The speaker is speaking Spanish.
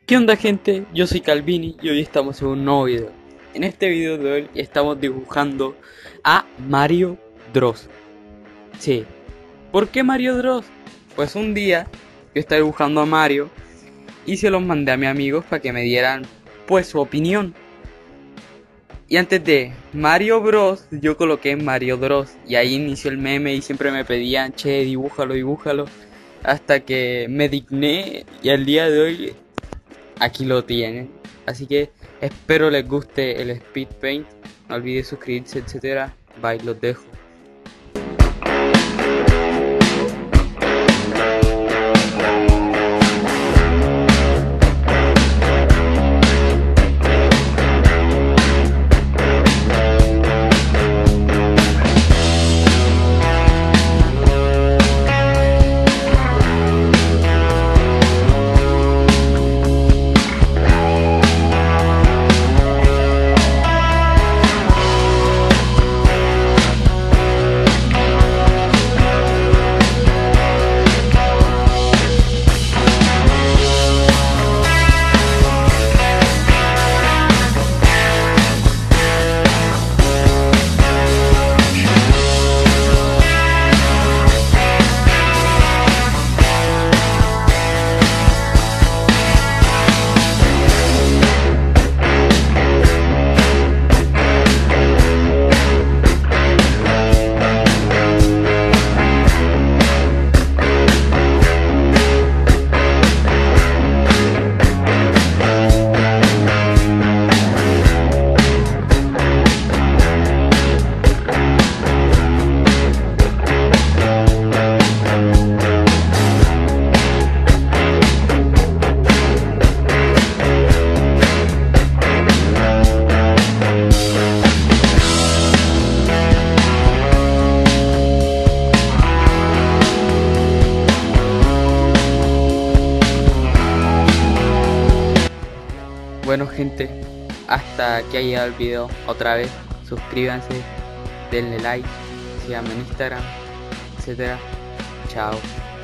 ¿Qué onda, gente? Yo soy Calvini y hoy estamos en un nuevo video. En este video de hoy estamos dibujando a Mario Bros. Sí, ¿por qué Mario Bros? Pues un día yo estaba dibujando a Mario y se los mandé a mis amigos para que me dieran pues su opinión. Y antes de Mario Bros yo coloqué Mario Bros y ahí inició el meme y siempre me pedían, che, dibújalo, hasta que me digné y al día de hoy aquí lo tienen. Así que espero les guste el Speed Paint. No olviden suscribirse, etcétera. Bye, los dejo. Bueno, gente, hasta que haya llegado el video, otra vez suscríbanse, denle like, síganme en Instagram, etcétera. Chao.